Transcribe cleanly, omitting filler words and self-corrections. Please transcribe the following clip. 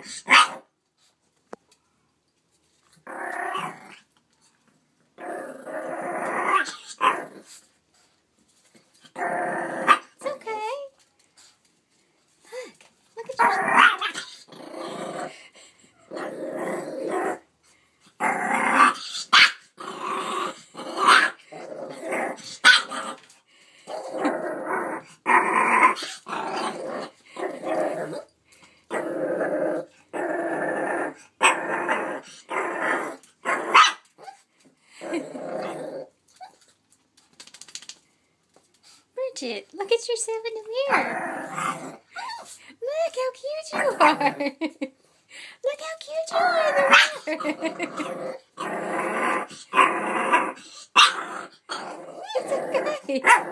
It's okay. Look at yourself. Bridget, look at yourself in the mirror. Look how cute you are. Look how cute you are in the mirror. It's okay.